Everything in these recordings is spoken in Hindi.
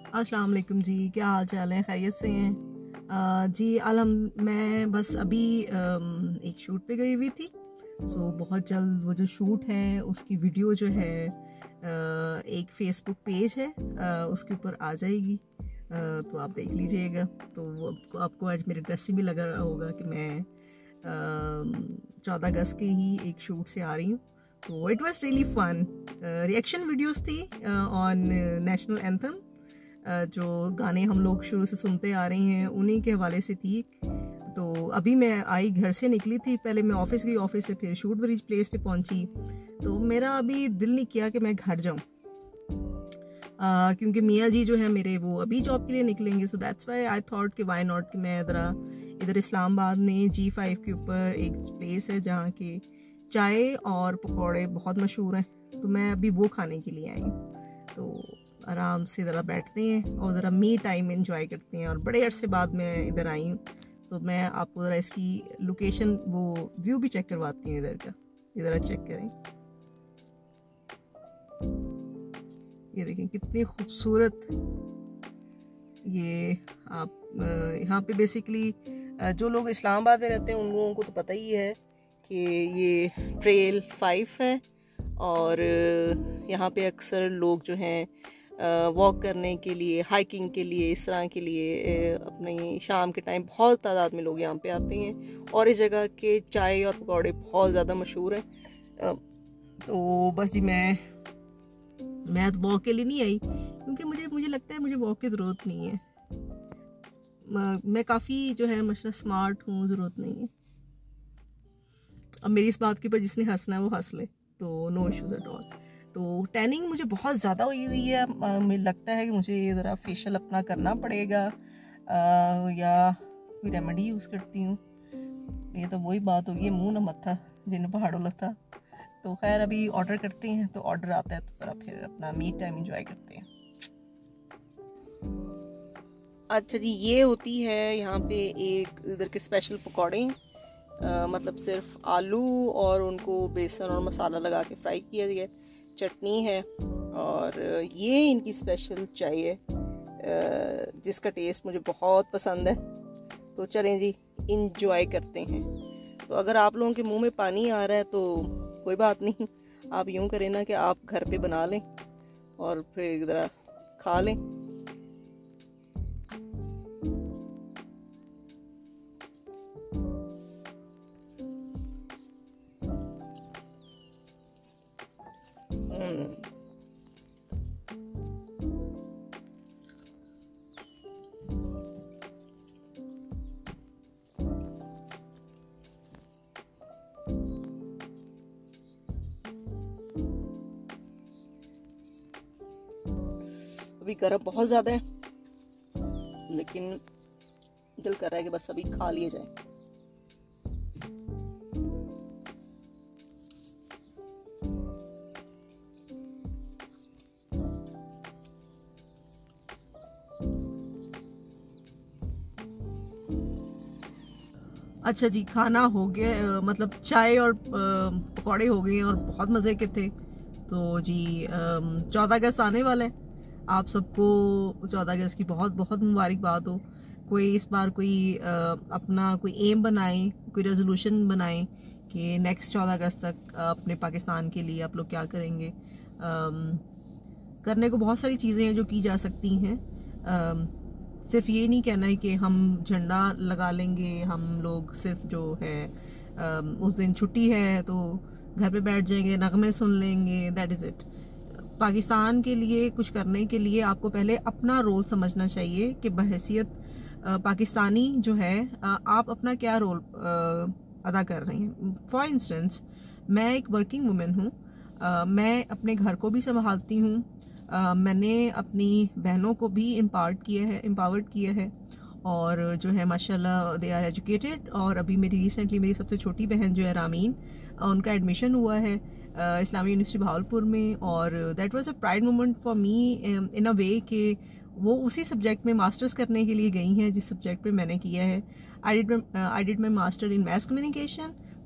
अस्सलाम वालेकुम जी, क्या हाल चाल है? खैरियत से हैं? जी मैं बस अभी एक शूट पे गई हुई थी। बहुत जल्द वो जो शूट है उसकी वीडियो जो है एक फेसबुक पेज है उसके ऊपर आ जाएगी। तो आप देख लीजिएगा। तो वो आपको आज मेरे ड्रेस से भी लगा होगा कि मैं 14 अगस्त के ही एक शूट से आ रही हूँ। तो it was really fun. Reaction videos थी ऑन नेशनल एंथम। जो गाने हम लोग शुरू से सुनते आ रहे हैं उन्हीं के हवाले से थी। तो अभी मैं आई, घर से निकली थी, पहले मैं ऑफिस गई, ऑफिस से फिर शूट ब्रिज प्लेस पे पहुंची। तो मेरा अभी दिल नहीं किया कि मैं घर जाऊं, क्योंकि मियाँ जी जो है मेरे वो अभी जॉब के लिए निकलेंगे। So that's why I thought कि वाई नॉट कि मैं इधर इस्लामाबाद में G5 के ऊपर एक प्लेस है जहाँ के चाय और पकौड़े बहुत मशहूर हैं। तो मैं अभी वो खाने के लिए आई हूँ। तो आराम से ज़रा बैठते हैं और ज़रा मी टाइम एंजॉय करते हैं। और बड़े अरसे बाद मैं इधर आई हूँ। तो मैं आपको ज़रा इसकी लोकेशन वो व्यू भी चेक करवाती हूँ इधर का। इधर चेक करें, ये देखें कितनी खूबसूरत। ये आप यहाँ पे बेसिकली जो लोग इस्लामाबाद में रहते हैं उन लोगों को तो पता ही है कि ये ट्रेल 5 है। और यहाँ पे अक्सर लोग जो हैं वॉक करने के लिए, हाइकिंग के लिए, इस तरह के लिए अपने शाम के टाइम बहुत तादाद में लोग यहाँ पे आते हैं। और इस जगह के चाय और पकौड़े बहुत ज़्यादा मशहूर हैं। तो बस जी मैं तो वॉक के लिए नहीं आई, क्योंकि मुझे लगता है मुझे वॉक की ज़रूरत नहीं है। मैं काफ़ी जो है माशाल्लाह स्मार्ट हूँ, ज़रूरत नहीं है। अब मेरी इस बात के ऊपर जिसने हंसना है वो हंस ले, तो नो इश्यूज एट ऑल। तो टैनिंग मुझे बहुत ज़्यादा हुई है। मुझे लगता है कि मुझे ज़रा फेशियल अपना करना पड़ेगा या कोई रेमेडी यूज़ करती हूँ। ये तो वही बात होगी, मुँह न मत्था जिन पहाड़ों लथा। तो खैर अभी ऑर्डर करते हैं, तो ऑर्डर आता है तो ज़रा फिर अपना मी टाइम एंजॉय करते हैं। अच्छा जी, ये होती है यहाँ पे एक इधर के स्पेशल पकौड़े। मतलब सिर्फ आलू और उनको बेसन और मसाला लगा के फ्राई किया गया, चटनी है और ये इनकी स्पेशल चाय है जिसका टेस्ट मुझे बहुत पसंद है। तो चलें जी, इंजॉय करते हैं। तो अगर आप लोगों के मुंह में पानी आ रहा है तो कोई बात नहीं, आप यूँ करें ना कि आप घर पे बना लें और फिर ज़रा खा लें। अभी गर्म बहुत ज़्यादा है, लेकिन दिल कर रहा है कि बस अभी खा लिए जाए। अच्छा जी, खाना हो गया, मतलब चाय और पकौड़े हो गए और बहुत मज़े के थे। तो जी 14 अगस्त आने वाला है। आप सबको 14 अगस्त की बहुत बहुत मुबारकबाद हो। कोई इस बार कोई अपना कोई एम बनाए, कोई रेजोल्यूशन बनाए कि नेक्स्ट 14 अगस्त तक अपने पाकिस्तान के लिए आप लोग क्या करेंगे। करने को बहुत सारी चीज़ें हैं जो की जा सकती हैं। सिर्फ ये नहीं कहना है कि हम झंडा लगा लेंगे, हम लोग सिर्फ जो है उस दिन छुट्टी है तो घर पे बैठ जाएंगे, नगमे सुन लेंगे, दैट इज़ इट। पाकिस्तान के लिए कुछ करने के लिए आपको पहले अपना रोल समझना चाहिए कि बहैसियत पाकिस्तानी जो है आप अपना क्या रोल अदा कर रहे हैं। फॉर इंस्टेंस, मैं एक वर्किंग वुमेन हूँ, मैं अपने घर को भी संभालती हूँ, मैंने अपनी बहनों को भी एम्पावर्ड किया है और जो है माशाल्लाह दे आर एजुकेटेड। और अभी रिसेंटली मेरी सबसे छोटी बहन जो है रामीन, उनका एडमिशन हुआ है इस्लामी यूनिवर्सिटी भावलपुर में। और that was a pride moment for me in a way कि वो उसी सब्जेक्ट में मास्टर्स करने के लिए गई हैं जिस सब्जेक्ट पे मैंने किया है। I did my master in mass communication,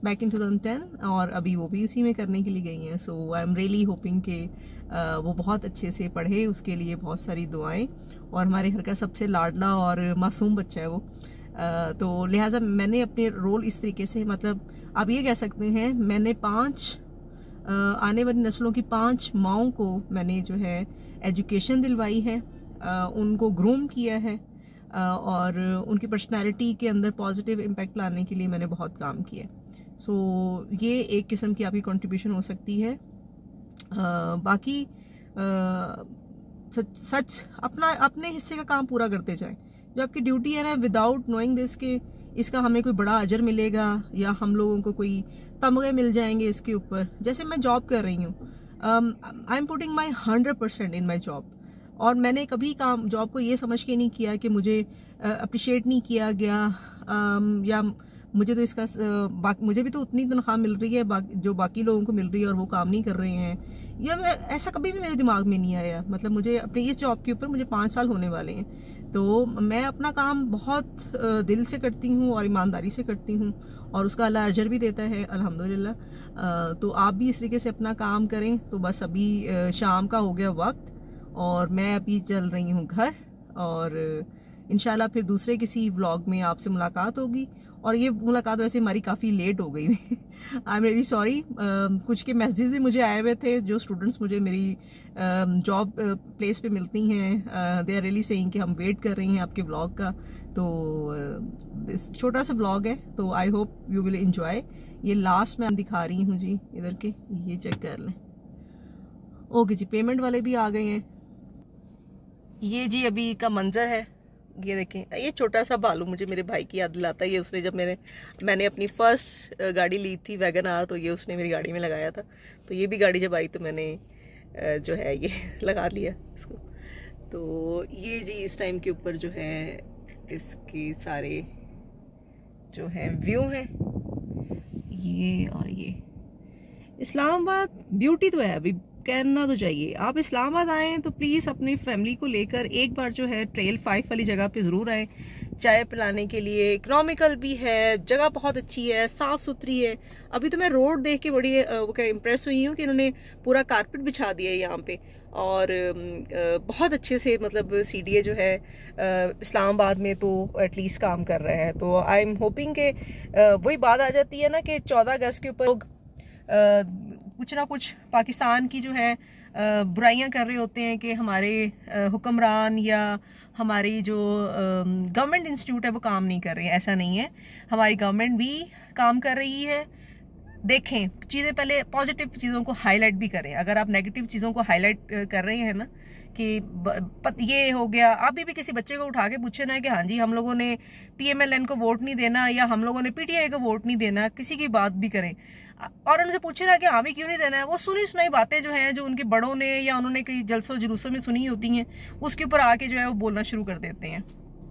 back in 2010, और अभी वो भी उसी में करने के लिए गई हैं। So I am really hoping कि वो बहुत अच्छे से पढ़े, उसके लिए बहुत सारी दुआएं। और हमारे घर का सबसे लाडला और मासूम बच्चा है वो, तो लिहाजा मैंने अपने रोल इस तरीके से, मतलब आप ये कह सकते हैं मैंने 5 आने वाली नस्लों की 5 माओं को मैंने जो है एजुकेशन दिलवाई है, उनको ग्रूम किया है, और उनकी पर्सनालिटी के अंदर पॉजिटिव इम्पैक्ट लाने के लिए मैंने बहुत काम किया। सो ये एक किस्म की आपकी कंट्रीब्यूशन हो सकती है। बाकी सच अपने हिस्से का काम पूरा करते जाएं। जो आपकी ड्यूटी है ना, विदाउट नोइंग दिस कि इसका हमें कोई बड़ा अजर मिलेगा या हम लोगों को कोई तमगे मिल जाएंगे इसके ऊपर। जैसे मैं जॉब कर रही हूँ, I am putting my 100% in my job, और मैंने कभी जॉब को ये समझ के नहीं किया कि मुझे अप्रिशिएट नहीं किया गया, या मुझे तो इसका मुझे भी तो उतनी तनख्वाह मिल रही है जो बाकी लोगों को मिल रही है और वो काम नहीं कर रहे हैं, या ऐसा कभी भी मेरे दिमाग में नहीं आया। मतलब मुझे अपनी इस जॉब के ऊपर मुझे 5 साल होने वाले हैं, तो मैं अपना काम बहुत दिल से करती हूँ और ईमानदारी से करती हूँ, और उसका अल्लाह अजर भी देता है अल्हम्दुलिल्लाह। तो आप भी इस तरीके से अपना काम करें। तो बस अभी शाम का हो गया वक्त, और मैं अभी चल रही हूँ घर, और इंशाल्लाह फिर दूसरे किसी व्लॉग में आपसे मुलाकात होगी। और ये मुलाकात वैसे हमारी काफ़ी लेट हो गई आई एम वेरी सॉरी। कुछ के मैसेजेस भी मुझे आए हुए थे, जो स्टूडेंट्स मुझे मेरी जॉब प्लेस पे मिलती हैं, दे आर रियली सेइंग कि हम वेट कर रही हैं आपके व्लॉग का। तो छोटा सा व्लॉग है, तो I hope you will enjoy. ये लास्ट में दिखा रही हूँ जी, इधर के ये चेक कर लें। ओके जी, पेमेंट वाले भी आ गए हैं। ये जी अभी का मंजर है, ये देखें। ये छोटा सा भालू मुझे मेरे भाई की याद दिलाता है। ये उसने जब मैंने अपनी फर्स्ट गाड़ी ली थी वैगन आर, तो ये उसने मेरी गाड़ी में लगाया था। तो ये भी गाड़ी जब आई तो मैंने जो है ये लगा लिया इसको। तो ये जी इस टाइम के ऊपर जो है इसके सारे जो है व्यू हैं ये। और ये इस्लामाबाद ब्यूटी तो है, अभी कहना तो चाहिए। आप इस्लामाबाद आएँ तो प्लीज़ अपनी फैमिली को लेकर एक बार जो है ट्रेल 5 वाली जगह पे ज़रूर आएँ। चाय पिलाने के लिए इकोनॉमिकल भी है, जगह बहुत अच्छी है, साफ़ सुथरी है। अभी तो मैं रोड देख के बड़ी इम्प्रेस हुई हूँ कि इन्होंने पूरा कारपेट बिछा दिया है यहाँ पे, और बहुत अच्छे से मतलब CDA जो है इस्लामाबाद में तो एटलीस्ट काम कर रहा है। तो आई एम होपिंग के वही बात आ जाती है ना कि 14 अगस्त के ऊपर लोग कुछ ना कुछ पाकिस्तान की जो है बुराइयां कर रहे होते हैं कि हमारे हुक्मरान या हमारी जो गवर्नमेंट इंस्टीट्यूट है वो काम नहीं कर रहे हैं। ऐसा नहीं है, हमारी गवर्नमेंट भी काम कर रही है। देखें चीज़ें, पहले पॉजिटिव चीज़ों को हाईलाइट भी करें। अगर आप नेगेटिव चीज़ों को हाईलाइट कर रहे हैं ना कि ये हो गया, अभी भी किसी बच्चे को उठा के पूछे ना कि हाँ जी हम लोगों ने PMLN को वोट नहीं देना या हम लोगों ने PTI को वोट नहीं देना, किसी की बात भी करें और उनसे पूछे ना कि हाँ भी क्यों नहीं देना है, वो सुनी सुनाई बातें जो हैं जो उनके बड़ों ने या उन्होंने कई जलसों जुलूसों में सुनी होती हैं, उसके ऊपर आके जो है वो बोलना शुरू कर देते हैं।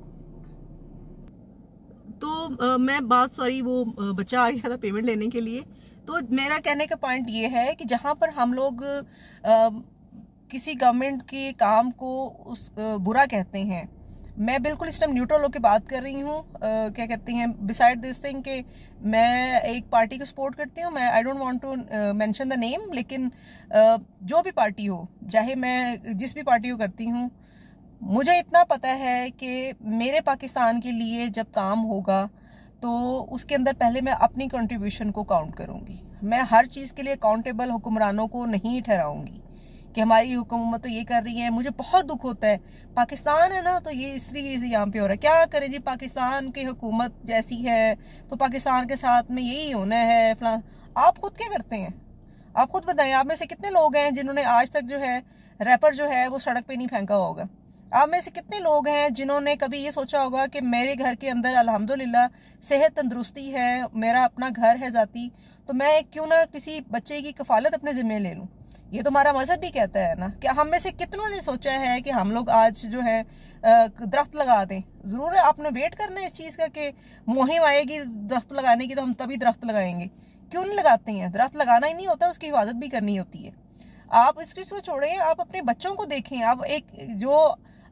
तो मैं वो बच्चा आ गया था पेमेंट लेने के लिए। तो मेरा कहने का पॉइंट ये है कि जहाँ पर हम लोग किसी गवर्नमेंट के काम को बुरा कहते हैं, मैं बिल्कुल इस टाइम न्यूट्रल होकर बात कर रही हूँ। क्या कहते हैं, बिसाइड दिस थिंग कि मैं एक पार्टी को सपोर्ट करती हूँ। मैं I don't want to mention the name, लेकिन जो भी पार्टी हो, चाहे मैं जिस भी पार्टी को करती हूँ, मुझे इतना पता है कि मेरे पाकिस्तान के लिए जब काम होगा तो उसके अंदर पहले मैं अपनी कंट्रीब्यूशन को काउंट करूँगी। मैं हर चीज़ के लिए अकाउंटेबल हुक्मरानों को नहीं ठहराऊँगी कि हमारी हुकूमत तो ये कर रही है। मुझे बहुत दुख होता है, पाकिस्तान है ना तो ये इस तरीके से यहाँ पे हो रहा है। क्या करें जी, पाकिस्तान की हुकूमत जैसी है तो पाकिस्तान के साथ में यही होना है फलां। आप खुद क्या करते हैं, आप खुद बताएं। आप में से कितने लोग हैं जिन्होंने आज तक जो है रैपर जो है वो सड़क पे नहीं फेंका होगा? आप में से कितने लोग हैं जिन्होंने कभी ये सोचा होगा कि मेरे घर के अंदर अल्हम्दुलिल्लाह सेहत तंदुरुस्ती है, मेरा अपना घर है ज़ाती, तो मैं क्यों ना किसी बच्चे की कफालत अपने ज़िम्मे ले लूँ? ये तो हमारा मजहब भी कहता है ना। क्या हम में से कितनों ने सोचा है कि हम लोग आज जो है दरख्त लगा दें? ज़रूर है, आपने वेट करना है इस चीज़ का कि मुहिम आएगी दरख्त लगाने की तो हम तभी दरख्त लगाएंगे। क्यों नहीं लगाते हैं? दरख्त लगाना ही नहीं होता, उसकी हिफाजत भी करनी होती है। आप इस चीज़ को छोड़ें, आप अपने बच्चों को देखें। आप एक जो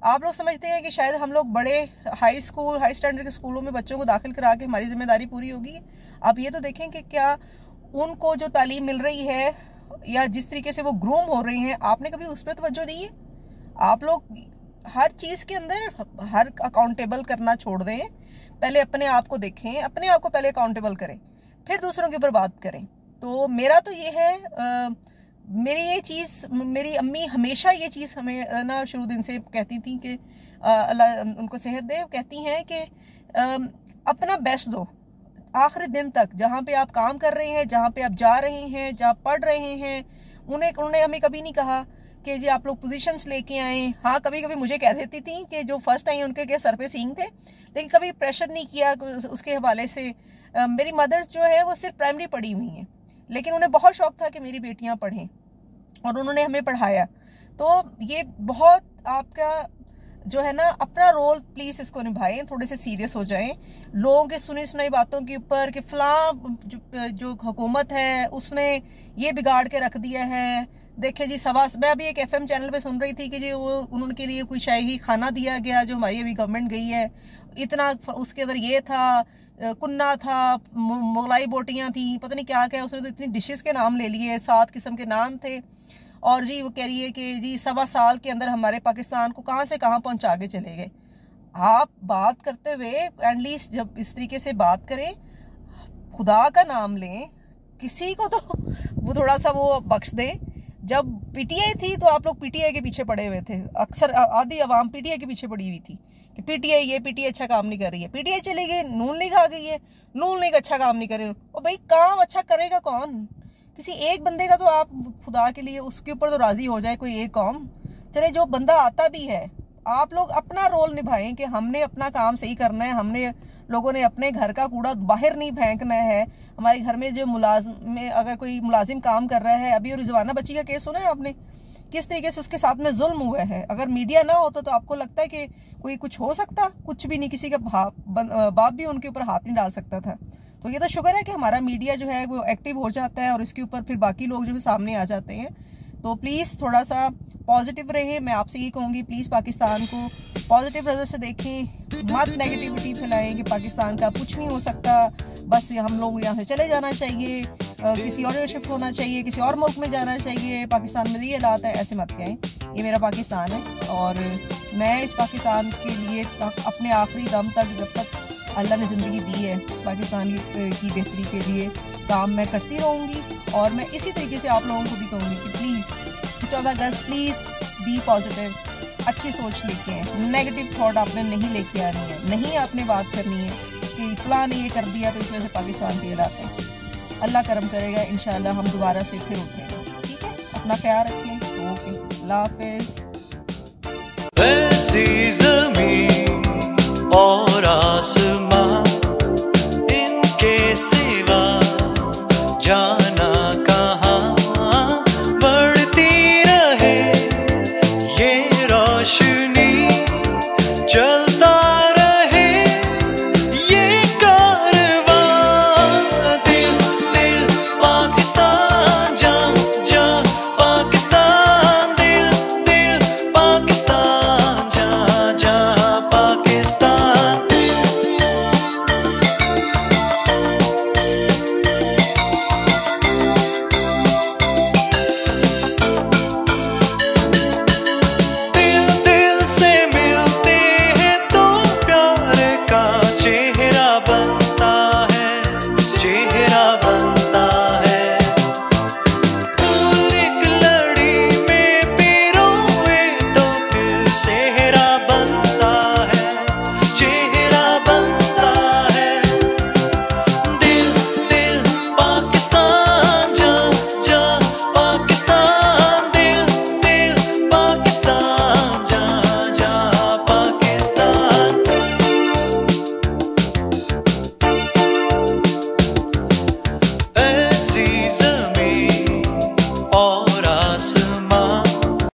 आप लोग समझते हैं कि शायद हम लोग बड़े हाई स्टैंडर्ड के स्कूलों में बच्चों को दाखिल करा के हमारी जिम्मेदारी पूरी होगी। आप ये तो देखें कि क्या उनको जो तालीम मिल रही है या जिस तरीके से वो ग्रूम हो रही हैं, आपने कभी उस पर तवज्जो दी है? आप लोग हर चीज़ के अंदर हर अकाउंटेबल करना छोड़ दें, पहले अपने आप को देखें, अपने आप को पहले अकाउंटेबल करें, फिर दूसरों के ऊपर बात करें। तो मेरा तो ये है, मेरी ये चीज़, मेरी अम्मी हमेशा ये चीज़ हमें ना शुरू दिन से कहती थी कि अल्लाह उनको सेहत दे, कहती हैं कि अपना बेस्ट दो आखिरी दिन तक। जहाँ पे आप काम कर रहे हैं, जहाँ पे आप जा रहे हैं, जहाँ पढ़ रहे हैं, उन्होंने हमें कभी नहीं कहा कि जी आप लोग पोजीशंस लेके आए। हाँ, कभी कभी मुझे कह देती थी कि जो फर्स्ट आई उनके के सर पे सींग थे, लेकिन कभी प्रेशर नहीं किया उसके हवाले से। मेरी मदर्स जो है वो सिर्फ प्राइमरी पढ़ी हुई हैं, लेकिन उन्हें बहुत शौक था कि मेरी बेटियां पढ़ें और उन्होंने हमें पढ़ाया। तो ये बहुत आपका जो है ना, अपना रोल प्लीज इसको निभाएं, थोड़े से सीरियस हो जाएं। लोगों की सुनी सुनाई बातों के ऊपर कि फलां जो हुकूमत है उसने ये बिगाड़ के रख दिया है। देखिए जी, मैं अभी एक FM चैनल पे सुन रही थी कि जी वो उनके लिए कोई शाही खाना दिया गया जो हमारी अभी गवर्नमेंट गई है, इतना उसके अंदर ये था, कुन्ना था, मुगलाई बोटियां थी, पता नहीं क्या क्या, उसने तो इतनी डिशेस के नाम ले लिए, 7 किस्म के नाम थे। और जी वो कह रही है कि जी 1.25 साल के अंदर हमारे पाकिस्तान को कहाँ से कहाँ पहुँचा के चले गए। आप बात करते हुए एटलीस्ट जब इस तरीके से बात करें, खुदा का नाम लें, किसी को तो वो थोड़ा सा वो बख्श दें। जब PTI थी तो आप लोग PTI के पीछे पड़े हुए थे, अक्सर आधी आवाम PTI के पीछे पड़ी हुई थी कि PTI अच्छा काम नहीं कर रही है। PTI चली गई, नून लीग आ गई है, नून लीग अच्छा काम नहीं कर रही। और भाई काम अच्छा करेगा कौन? किसी एक बंदे का तो आप खुदा के लिए उसके ऊपर तो राजी हो जाए कोई एक कौम। चले जो बंदा आता भी है, आप लोग अपना रोल निभाएं कि हमने अपना काम सही करना है, हमने लोगों ने अपने घर का कूड़ा बाहर नहीं फेंकना है। हमारे घर में जो अगर कोई मुलाजिम काम कर रहा है, अभी रिजवाना बच्ची का केस सुना है आपने, किस तरीके से उसके साथ में जुल्म हुआ है। अगर मीडिया ना होता तो आपको लगता है कि कोई कुछ हो सकता? कुछ भी नहीं, किसी का बाप भी उनके ऊपर हाथ नहीं डाल सकता था। तो ये तो शुक्र है कि हमारा मीडिया जो है वो एक्टिव हो जाता है और इसके ऊपर फिर बाकी लोग जो है सामने आ जाते हैं। तो प्लीज़ थोड़ा सा पॉजिटिव रहें। मैं आपसे ये कहूँगी, प्लीज़ पाकिस्तान को पॉजिटिव नज़र से देखें, मत नेगेटिविटी फैलाएं कि पाकिस्तान का कुछ नहीं हो सकता, बस हम लोग यहाँ से चले जाना चाहिए, किसी और शिफ्ट होना चाहिए, किसी और मुल्क में जाना चाहिए, पाकिस्तान में ये हालात है, ऐसे मत कहें। ये मेरा पाकिस्तान है और मैं इस पाकिस्तान के लिए अपने आखिरी दम तक, जब तक अल्लाह ने ज़िंदगी दी है, पाकिस्तान की बेहतरी के लिए काम मैं करती रहूँगी। और मैं इसी तरीके से आप लोगों को भी कहूँगी कि प्लीज़ 14 अगस्त प्लीज़ बी पॉजिटिव, अच्छी सोच लेके आए, नेगेटिव थॉट आपने नहीं लेके आनी है, नहीं आपने बात करनी है कि फलां ने ये कर दिया तो इस वजह से पाकिस्तान के हालात हैं। अल्लाह करम करेगा, इंशाल्लाह हम दोबारा से फिर उठेंगे। ठीक है, अपना ख्याल रखें। ओके, अल्लाह हाफिज़।